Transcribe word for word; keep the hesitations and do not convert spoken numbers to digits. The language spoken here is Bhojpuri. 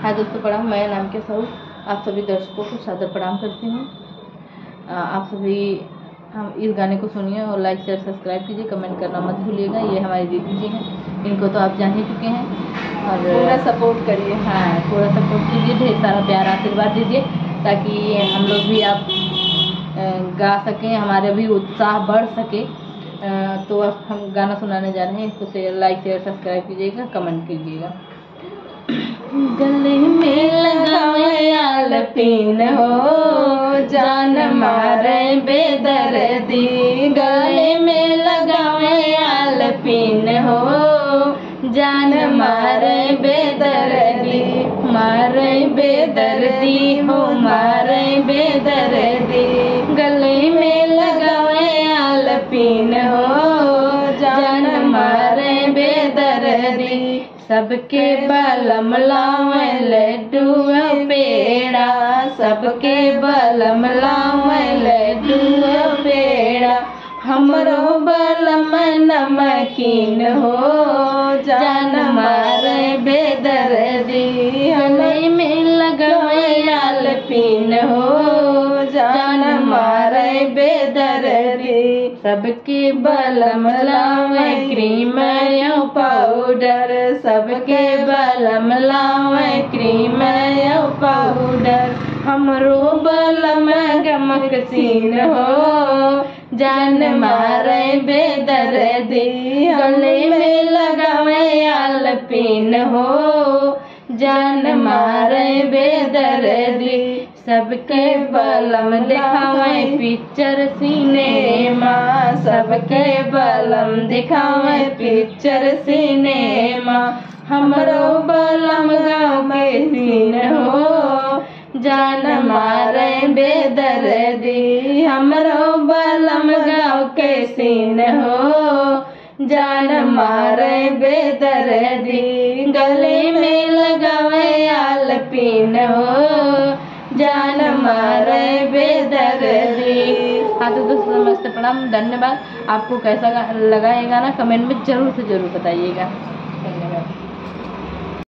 हाँ दोस्तों प्रणाम, मैं नाम के साहू आप सभी दर्शकों को सादर प्रणाम करती हूँ। आप सभी हम इस गाने को सुनिए और लाइक शेयर सब्सक्राइब कीजिए, कमेंट करना मत भूलिएगा। ये हमारी दीदी जी हैं, इनको तो आप जान ही चुके हैं और पूरा सपोर्ट करिए। हाँ पूरा सपोर्ट कीजिए, ढेर सारा प्यार आशीर्वाद दीजिए ताकि हम लोग भी आप गा सकें, हमारे भी उत्साह बढ़ सके। तो अब हम गाना सुनाने जा रहे हैं, इसको लाइक शेयर सब्सक्राइब कीजिएगा, कमेंट कीजिएगा। गले में लगावे आलपीन हो, जान मारे बेदर्दी। गले में लगावे आलपीन हो, जान मारे बेदर्दी। मारे बेदर्दी हो, मारे बेदर्दी। गले में लगावे आलपीन हो, जान मारे बेदर्दी। सबके बलम लावे लड्डू पेड़ा, सबके बलम लावे लड्डू पेड़ा। हमरो बलम नमकीन हो, जान मारे बेदर्दी। गले में लगावे आलपीन हो, जान मारे बेदर्दी। सबके बलम लावे क्रीम या पाउडर, सबके बलम लावे क्रीम या पाउडर। हमरो बलम गमक सीन हो, जान मारे बेदर्दी। गले में लगावे आलपीन हो, जान मारे बेदर्दी। सबके बलम दिखावे पिक्चर सिनेमा, सबके बलम दिखावे पिक्चर सिनेमा। हमरो बलम गाँव के सीन हो, जान मारे बेदर्दी। हमरो बलम गाँव के सीन हो, जान मारे बेदर्दी। गले में लगावे आलपीन हो, जान मारे बेदर्दी। हाँ तो दोस्तों नमस्ते प्रणाम, धन्यवाद। आपको कैसा लगा ये गाना कमेंट में जरूर से जरूर बताइएगा।